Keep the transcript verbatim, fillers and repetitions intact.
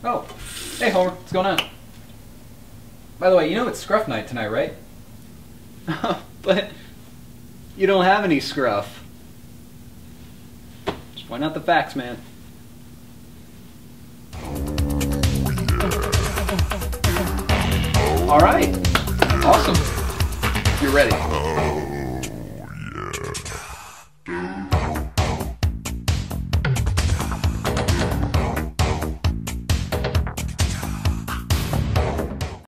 Oh, hey Homer, what's going on? By the way, you know it's Scruff night tonight, right? But you don't have any scruff. Just point out the facts, man. All right, awesome. You're ready.